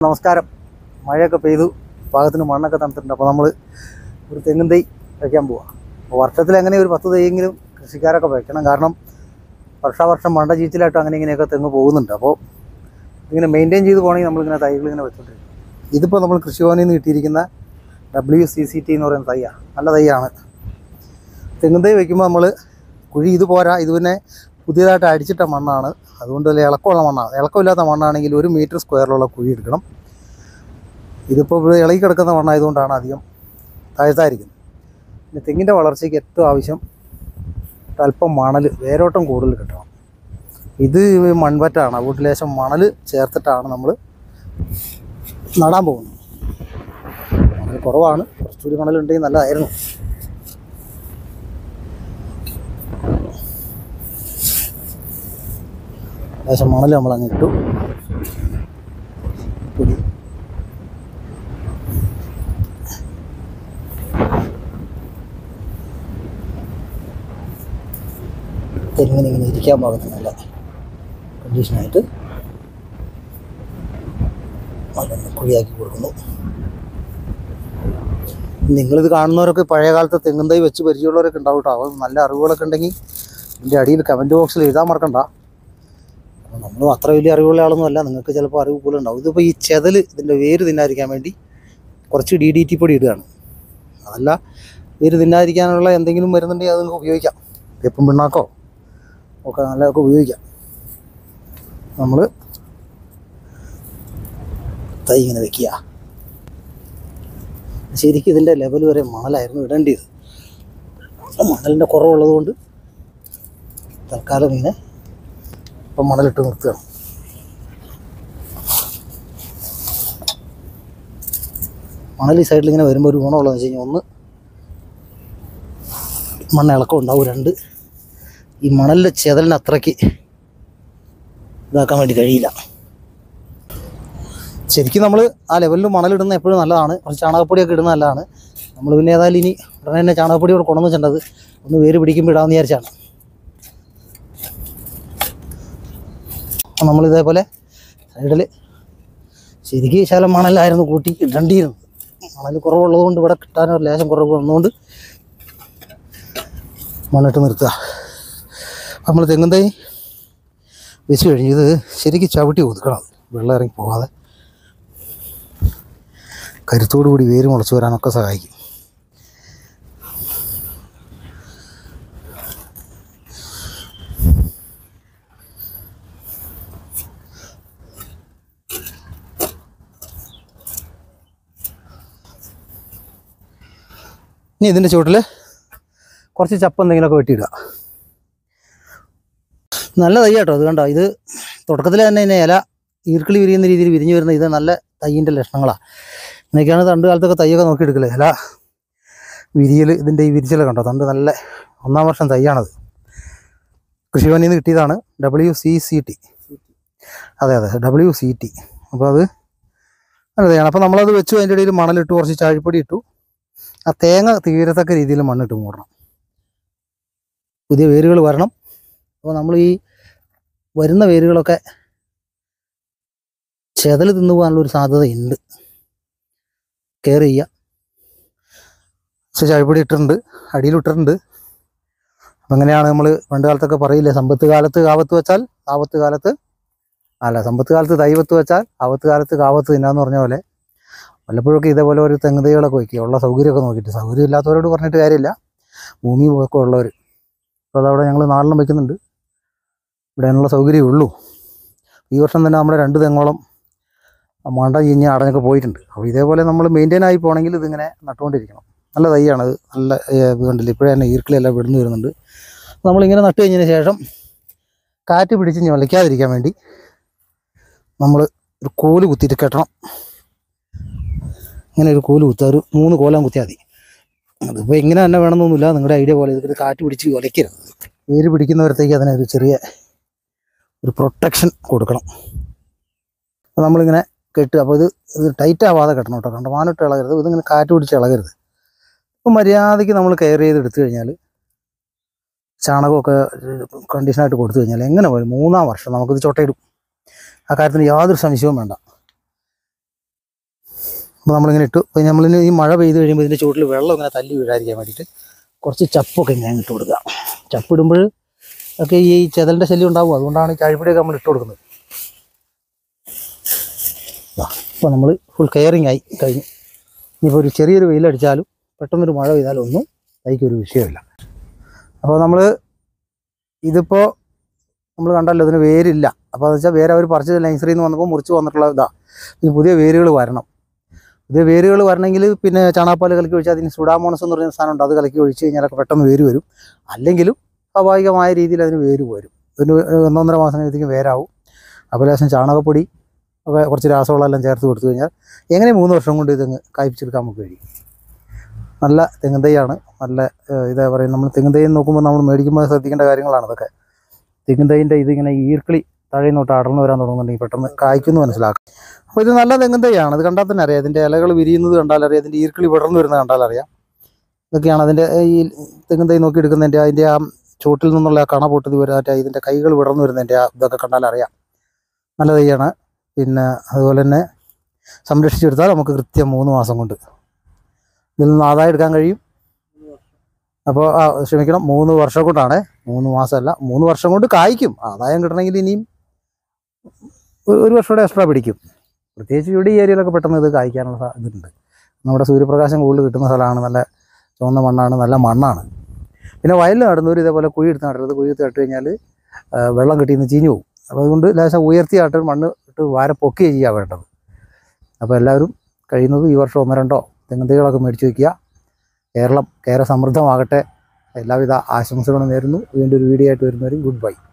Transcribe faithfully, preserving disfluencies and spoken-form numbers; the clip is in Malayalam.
നമസ്കാരം. മഴയൊക്കെ പെയ്തു, പാകത്തിന് മണ്ണൊക്കെ തണുത്തിട്ടുണ്ട്. അപ്പോൾ നമ്മൾ ഒരു തെങ്ങും തൈ വയ്ക്കാൻ പോവാം. അപ്പോൾ വർഷത്തിൽ അങ്ങനെ ഒരു പത്ത് തൈയെങ്കിലും കൃഷിക്കാരൊക്കെ വയ്ക്കണം. കാരണം വർഷാവർഷം മണ്ട ചീച്ചിലായിട്ടും അങ്ങനെ ഇങ്ങനെയൊക്കെ തെങ്ങ് പോകുന്നുണ്ട്. അപ്പോൾ ഇങ്ങനെ മെയിൻറ്റെയിൻ ചെയ്ത് പോകണമെങ്കിൽ നമ്മളിങ്ങനെ തൈകൾ ഇങ്ങനെ വെച്ചോണ്ടിരിക്കും. ഇതിപ്പോൾ നമ്മൾ കൃഷിഭവനിൽ നിന്ന് കിട്ടിയിരിക്കുന്ന ഡബ്ല്യു സി സി ടി എന്ന് പറയുന്ന തൈയാണ്. നല്ല തൈയാണ്. തെങ്ങും തൈ വയ്ക്കുമ്പോൾ നമ്മൾ കുഴി ഇത് പോരാ, ഇത് പിന്നെ പുതിയതായിട്ട് അടിച്ചിട്ട മണ്ണാണ്. അതുകൊണ്ട് വലിയ ഇളക്കമുള്ള മണ്ണാണ്. ഇളക്കമില്ലാത്ത മണ്ണാണെങ്കിൽ ഒരു മീറ്റർ സ്ക്വയറിലുള്ള കുഴി എടുക്കണം. ഇതിപ്പോൾ ഇവിടെ ഇളകി കിടക്കുന്ന മണ്ണായതുകൊണ്ടാണ് അധികം താഴ്ത്തായിരിക്കുന്നത്. പിന്നെ തെങ്ങിൻ്റെ വളർച്ചയ്ക്ക് ഏറ്റവും ആവശ്യം അല്പം മണൽ, വേരോട്ടം കൂടുതൽ കിട്ടണം. ഇത് മൺപറ്റാണ്. അതുകൊണ്ട് ലേശം മണൽ ചേർത്തിട്ടാണ് നമ്മൾ നടാൻ പോകുന്നത്. മണൽ കുറവാണ്, കുറച്ചുകൂടി മണലുണ്ടെങ്കിൽ നല്ലതായിരുന്നു. ലേശം മണൽ നമ്മളങ്ങ് ഇട്ടു. പൊടി തെങ്ങിന് ഇങ്ങനെ ഇരിക്കാൻ പാകത്തിന് നല്ല കണ്ടീഷനായിട്ട് അതൊന്ന് കുഴിയാക്കി കൊടുക്കുന്നു. നിങ്ങളിത് കാണുന്നവരൊക്കെ പഴയ കാലത്തെ തെങ്ങും തൈ വെച്ച് പരിചയമുള്ളവരൊക്കെ ഉണ്ടാവും കേട്ടോ. അപ്പോൾ നല്ല അറിവുകളൊക്കെ ഉണ്ടെങ്കിൽ ഇതിൻ്റെ അടിയിൽ കമൻറ്റ് ബോക്സിൽ എഴുതാൻ മറക്കണ്ട. നമ്മൾ അത്ര വലിയ അറിവുള്ള ആളൊന്നും അല്ല, നിങ്ങൾക്ക് ചിലപ്പോൾ അറിവ് പോലും ഉണ്ടാവും. ഇതിപ്പോൾ ഈ ചെതൽ ഇതിൻ്റെ വേര് തിന്നാതിരിക്കാൻ വേണ്ടി കുറച്ച് ഡി ഡി ടി പൊടി ഇടുകയാണ്. അതല്ല, വേര് തിന്നാതിരിക്കാനുള്ള എന്തെങ്കിലും വരുന്നുണ്ടെങ്കിൽ അത് നിങ്ങൾക്ക് ഉപയോഗിക്കാം. വേപ്പും പിണ്ണാക്കോ ഒക്കെ നല്ലതൊക്കെ ഉപയോഗിക്കാം. നമ്മൾ തൈ ഇങ്ങനെ വെക്കുക. ശരിക്കും ഇതിൻ്റെ ലെവൽ വരെ മണലായിരുന്നു ഇടേണ്ടത്. മണലിൻ്റെ കുറവുള്ളത് കൊണ്ട് തൽക്കാലം ഇങ്ങനെ ഇപ്പം മണലിട്ട് നിർത്തുകയാണ്. മണൽ ഈ സൈഡിൽ ഇങ്ങനെ വരുമ്പോൾ ഒരു ഗുണമുള്ളതെന്ന് വെച്ച് കഴിഞ്ഞാൽ, ഒന്ന് മണ്ണ് ഇളക്കം ഉണ്ടാവും, രണ്ട് ഈ മണലിൻ്റെ ചെതലിന് അത്രയ്ക്ക് ഇതാക്കാൻ വേണ്ടി കഴിയില്ല. ശരിക്കും നമ്മൾ ആ ലെവലിൽ മണലിടുന്ന എപ്പോഴും നല്ലതാണ്. കുറച്ച് ചാണകപ്പൊടിയൊക്കെ ഇടുന്ന നല്ലതാണ്. നമ്മൾ പിന്നെ ഏതായാലും ഇനി ഉടനെ തന്നെ ചാണകപ്പൊടി ഇവിടെ കൊണ്ടുവന്ന് വെച്ചിട്ടത് ഒന്ന് വേര് പിടിക്കുമ്പോൾ ഇടാമെന്ന് വിചാരിച്ചാണ്. നമ്മളിതേപോലെ സൈഡിൽ ശരിക്കും ശകലം മണലായിരുന്നു കൂട്ടി ഇടേണ്ടിയിരുന്നത്. മണൽ കുറവുള്ളത് കൊണ്ട് ഇവിടെ കിട്ടാനോ ലേശം കുറവ് വന്നുകൊണ്ട് മണ്ണിട്ട് നിർത്തുക. നമ്മൾ തെങ്ങും തൈ വെച്ച് കഴിഞ്ഞ് ഇത് ശരിക്കും ചവിട്ടി ഒതുക്കണം, വെള്ളം ഇറങ്ങി പോകാതെ. കരുത്തോടു കൂടി വേര് മുളച്ച് വരാനൊക്കെ സഹായിക്കും. ഇനി ഇതിൻ്റെ ചുവട്ടിൽ കുറച്ച് ചപ്പ് എന്തെങ്കിലുമൊക്കെ വെട്ടിയിടുക. നല്ല തൈ കേട്ടോ. അത് കണ്ടോ, ഇത് തുടക്കത്തിൽ തന്നെ ഇതിനെ ഇല ഈർക്കിളി വിരിയുന്ന രീതിയിൽ വിരിഞ്ഞു വരുന്ന ഇത് നല്ല തൈയിൻ്റെ ലക്ഷണങ്ങളാണ്. എന്നൊക്കെയാണ് തണ്ട് കാലത്തൊക്കെ തൈയൊക്കെ നോക്കിയെടുക്കല്. ഇല വിരിയൽ, ഇതിൻ്റെ ഈ വിരിച്ചൽ കണ്ടോ, തണ്ട് നല്ല ഒന്നാം വർഷം തൈയാണത്. കൃഷിഭവനിൽ നിന്ന് കിട്ടിയതാണ്. ഡബ്ല്യു സി സി ടി അതെ അതെ ഡബ്ല്യു സി ടി അപ്പോൾ അത് നല്ല തൈയാണ്. അപ്പോൾ നമ്മളത് വെച്ചു. അതിൻ്റെ ഇടയിൽ മണലിട്ടു, കുറച്ച് ചാഴിപ്പൊടി ഇട്ടു. ആ തേങ്ങ തീരത്തക്ക രീതിയിൽ മണ്ണിട്ട് മൂടണം. പുതിയ വേരുകൾ വരണം. അപ്പോൾ നമ്മൾ ഈ വരുന്ന വേരുകളൊക്കെ ചെതൽ തിന്നു പോകാനുള്ളൊരു സാധ്യതയുണ്ട്. കെയർ ചെയ്യുക. പക്ഷേ ചാഴിപ്പൊടി ഇട്ടിട്ടുണ്ട്, അടിയിലിട്ടിട്ടുണ്ട്. അപ്പം അങ്ങനെയാണ് നമ്മൾ പണ്ട് കാലത്തൊക്കെ പറയില്ലേ, സമ്പത്ത് കാലത്ത് കാവത്ത് വെച്ചാൽ ആപത്ത് കാലത്ത് അല്ല സമ്പത്ത് കാലത്ത് ദൈവത്ത് വെച്ചാൽ ആപത്ത് കാലത്ത് കാവത്ത് തിന്നാന്ന് പറഞ്ഞ പോലെ വല്ലപ്പോഴൊക്കെ ഇതേപോലെ ഒരു തെങ്ങ് തൈകളൊക്കെ വയ്ക്കുക. ഉള്ള സൗകര്യമൊക്കെ നോക്കിയിട്ട്. സൗകര്യം ഇല്ലാത്തവരോട് പറഞ്ഞിട്ട് കാര്യമില്ല, ഭൂമി ഒക്കെ ഉള്ളവർ. അപ്പോൾ അതവിടെ ഞങ്ങൾ നാലെണ്ണം വയ്ക്കുന്നുണ്ട്. ഇവിടെ അതിനുള്ള സൗകര്യമേ ഉള്ളൂ. ഈ വർഷം തന്നെ നമ്മുടെ രണ്ട് തെങ്ങോളം മണ്ട ചീഞ്ഞ് അടഞ്ഞൊക്കെ പോയിട്ടുണ്ട്. അപ്പോൾ ഇതേപോലെ നമ്മൾ മെയിൻറ്റെയിൻ ആയി പോകണമെങ്കിൽ ഇതിങ്ങനെ നട്ടുകൊണ്ടിരിക്കണം. നല്ല തൈയാണത്. നല്ല ഇത് കണ്ടില്ല, ഇപ്പോഴേ തന്നെ ഈർക്കിലെല്ലാം വിടുന്നു വരുന്നുണ്ട്. നമ്മളിങ്ങനെ നട്ട് കഴിഞ്ഞതിന് ശേഷം കാറ്റ് പിടിച്ച് ഞൊലയ്ക്കാതിരിക്കാൻ വേണ്ടി നമ്മൾ ഒരു കോല് കുത്തിയിട്ട് കെട്ടണം. ഇങ്ങനെ ഒരു കോല് കുത്തുക, ഒരു മൂന്ന് കോലാൻ കുത്തിയാൽ മതി. അതിപ്പോൾ ഇങ്ങനെ തന്നെ വേണമെന്നൊന്നുമില്ല, നിങ്ങളുടെ ഐഡിയ പോലെ. ഇത് കാറ്റ് പിടിച്ച് ഒലയ്ക്കരുത്. വേര് പിടിക്കുന്നവരത്തേക്ക് അതിനൊരു ചെറിയ ഒരു പ്രൊട്ടക്ഷൻ കൊടുക്കണം. അപ്പോൾ നമ്മളിങ്ങനെ കെട്ടുക. അപ്പോൾ ഇത് ഇത് ടൈറ്റ് ആവാതെ കെട്ടണം കേട്ടോ. കണ്ടമാനിട്ട് ഇളകരുത്, ഇതിങ്ങനെ കാറ്റ് പിടിച്ച് ഇളകരുത്. അപ്പോൾ മര്യാദയ്ക്ക് നമ്മൾ കെയർ ചെയ്ത് എടുത്തു കഴിഞ്ഞാൽ ചാണകമൊക്കെ കണ്ടീഷനായിട്ട് കൊടുത്തു കഴിഞ്ഞാൽ എങ്ങനെ പോലും മൂന്നാം വർഷം നമുക്കിത് ചൊട്ടയിടും. ആ കാര്യത്തിന് യാതൊരു സംശയവും വേണ്ട. അപ്പോൾ നമ്മളിങ്ങനെ ഇട്ടു. അപ്പോൾ നമ്മളിന് ഈ മഴ പെയ്ത് കഴിയുമ്പോൾ ഇതിൻ്റെ ചുവട്ടിൽ വെള്ളം ഇങ്ങനെ തല്ലി വീഴാതിരിക്കാൻ വേണ്ടിയിട്ട് കുറച്ച് ചപ്പൊക്കെ ഞാൻ ഇട്ട് കൊടുക്കുക. ചപ്പിടുമ്പോൾ ഒക്കെ ഈ ചെതലിൻ്റെ ശല്യം ഉണ്ടാകും. അതുകൊണ്ടാണ് ഈ ചാഴിപ്പൊടിയൊക്കെ നമ്മൾ ഇട്ട് കൊടുക്കുന്നത്. അപ്പോൾ നമ്മൾ ഫുൾ കെയറിങ് ആയി കഴിഞ്ഞു. ഇനിയിപ്പോൾ ഒരു ചെറിയൊരു വെയിലടിച്ചാലും പെട്ടെന്നൊരു മഴ പെയ്താലും ഒന്നും തൈക്കൊരു വിഷയമില്ല. അപ്പോൾ നമ്മൾ ഇതിപ്പോൾ നമ്മൾ കണ്ടല്ലോ, ഇതിന് വേരില്ല. അപ്പോൾ എന്ന് വെച്ചാൽ വേറെ അവർ പറിച്ച് നഴ്സറിയിൽ നിന്ന് വന്നപ്പോൾ മുറിച്ച് വന്നിട്ടുള്ള ഇതാണ്. ഇനി പുതിയ വേരുകൾ വരണം. പുതിയ വേരുകൾ വരണമെങ്കിൽ പിന്നെ ചാണകപ്പാൽ കലക്കി ഒഴിച്ചാൽ അതിന് സുഡാമോണസ് എന്ന് പറയുന്ന സാധനമുണ്ട്. അത് കലക്കി ഒഴിച്ച് കഴിഞ്ഞാലൊക്കെ പെട്ടെന്ന് വേര് വരും. അല്ലെങ്കിലും സ്വാഭാവികമായ രീതിയിൽ അതിന് വേര് വരും. ഒരു ഒന്നൊന്നര മാസം കഴിഞ്ഞത്തേക്കും വേരാവും. അപ്പോൾ ലേശം ചാണകപ്പൊടി ഒക്കെ കുറച്ച് രാസവളമെല്ലാം ചേർത്ത് കൊടുത്തു കഴിഞ്ഞാൽ എങ്ങനെ മൂന്ന് വർഷം കൊണ്ട് ഇതങ്ങ് കായ്പ്പിച്ചെടുക്കാൻ നമുക്ക് കഴിയും. നല്ല തെങ്ങും തൈയാണ്. നല്ല ഇതാ പറയുന്നത്, നമ്മൾ തെങ്ങും തൈ നോക്കുമ്പോൾ നമ്മൾ മേടിക്കുമ്പോൾ ശ്രദ്ധിക്കേണ്ട കാര്യങ്ങളാണ് ഇതൊക്കെ. തെങ്ങും തൈൻ്റെ ഇതിങ്ങനെ ഈർക്കിളി തഴയിൽ നോട്ട് അടർന്നു വരാൻ തുടങ്ങുന്നുണ്ടെങ്കിൽ പെട്ടെന്ന് കായ്ക്കുന്നു മനസ്സിലാക്കും. അപ്പോൾ ഇത് നല്ല തെങ്ങും തൈയാണ്. അത് കണ്ടാൽ തന്നെ അറിയാം. ഇതിൻ്റെ ഇലകൾ വിരിയുന്നത് കണ്ടാലറിയാം. അതിൻ്റെ ഈർക്കിളി വിടർന്നു വരുന്നത് കണ്ടാലറിയാം. ഇതൊക്കെയാണ് അതിൻ്റെ ഈ തെങ്ങും തൈ നോക്കി എടുക്കുന്നതിൻ്റെ അതിൻ്റെ ആ ചുവട്ടിൽ നിന്നുള്ള ആ കണ പൊട്ടതി വരാറ്റ ഇതിൻ്റെ കൈകൾ വിടർന്നു വരുന്നതിൻ്റെ ആ ഇതൊക്കെ കണ്ടാലറിയാം. നല്ല തൈയാണ്. പിന്നെ അതുപോലെ തന്നെ സംരക്ഷിച്ചെടുത്താൽ നമുക്ക് കൃത്യം മൂന്ന് മാസം കൊണ്ട് ഇതിൽ നിന്ന് ആദായം എടുക്കാൻ കഴിയും. അപ്പോൾ ആ ക്ഷമിക്കണം, മൂന്ന് വർഷം കൊണ്ടാണ്, മൂന്ന് മാസമല്ല, മൂന്ന് വർഷം കൊണ്ട് കായ്ക്കും. ആദായം കിട്ടണമെങ്കിൽ ഇനിയും ഒരു വർഷം കൂടെ എക്സ്ട്രാ പിടിക്കും. പ്രത്യേകിച്ച് ഇവിടെ ഈ ഏരിയയിലൊക്കെ പെട്ടെന്ന് ഇത് കായ്ക്കാനുള്ള ഇതുണ്ട്. നമ്മുടെ സൂര്യപ്രകാശം കൂടുതൽ കിട്ടുന്ന സ്ഥലമാണ്. നല്ല ചുവന്ന മണ്ണാണ്, നല്ല മണ്ണാണ്. പിന്നെ വയലിൽ നടുന്നവർ ഇതേപോലെ കുഴി എടുത്ത് നടരുത്. കുഴി എടുത്ത് നട്ട് കഴിഞ്ഞാൽ വെള്ളം കിട്ടിയെന്ന് ചീഞ്ഞു പോകും. അപ്പോൾ അതുകൊണ്ട് ലേശം ഉയർത്തിയായിട്ട് മണ്ണ് ഇട്ട് വാര പൊക്കുകയാണ് ചെയ്യുക വേണ്ടത്. അപ്പോൾ എല്ലാവരും കഴിയുന്നത് ഈ വർഷം ഒന്നോ രണ്ടോ തെങ്ങും തൈകളൊക്കെ മേടിച്ച് വയ്ക്കുക. കേരളം കേര സമൃദ്ധമാകട്ടെ. എല്ലാവിധ ആശംസകളും നേരുന്നു. വീണ്ടും ഒരു വീഡിയോ ആയിട്ട് വരുന്നവരും ഗുഡ് ബൈ.